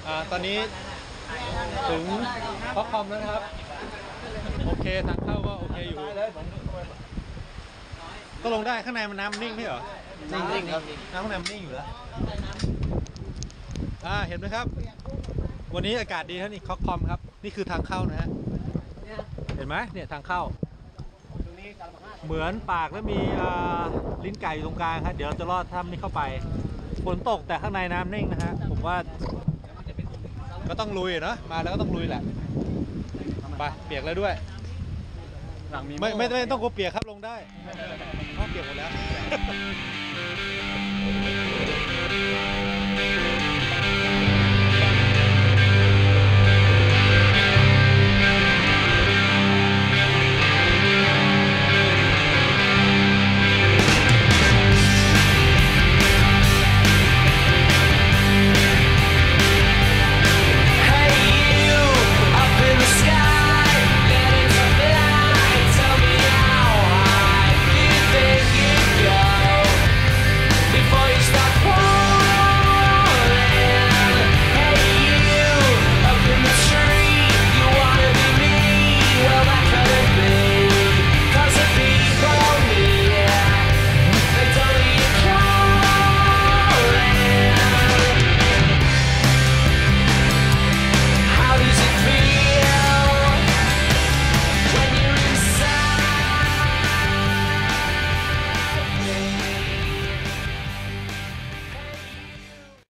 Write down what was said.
ตอนนี้ถึงพ็อกคอมแล้วนะครับโอเคทางเข้าก็โอเคอยู่ก็ลงได้ข้างในมันน้ำนิ่งไม่เหรอนิ่งครับน้ำข้างในมันนิ่งอยู่แล้วเห็นไหมครับวันนี้อากาศดีครับนี่พ็อกคอมครับนี่คือทางเข้านะฮะเห็นไหมเนี่ยทางเข้าเหมือนปากแล้วมีลิ้นไก่อยู่ตรงกลางครับเดี๋ยวจะลอดถ้ำนี้เข้าไปฝนตกแต่ข้างในน้ำนิ่งนะฮะผมว่าก็ต้องลุยเนาะมาแล้วก็ต้องลุยแหละไปเปียกแล้วด้วยไม่ต้องกลัวเปียกครับลงได้ห้องเปียกหมดแล้ว